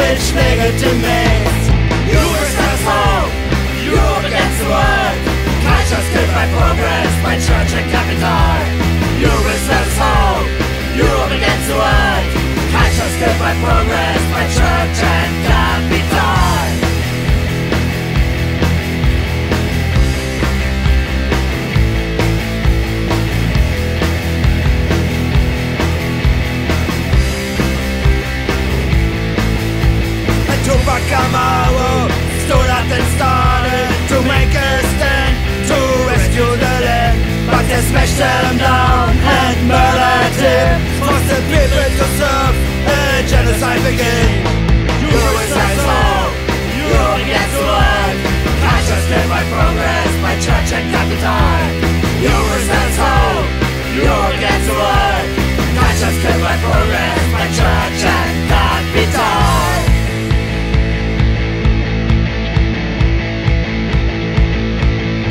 which legitimates Europe's hope, Europe against the world. Culture's killed by progress, by church and capital. Europe's hope, Europe against the world. Culture's killed by progress, by church and capital. Tupac Amaru stood up and started to make a stand, to rescue the land. But they smashed them down and murdered him, forced the people to serve, a genocide began. USS's hope, Europe against the world. Culture's killed by progress, by church and capital. USS's hope, Europe against the world. Culture's killed by progress, by church and capital.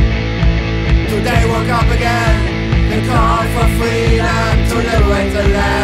They woke up again, they called for freedom to liberate the land.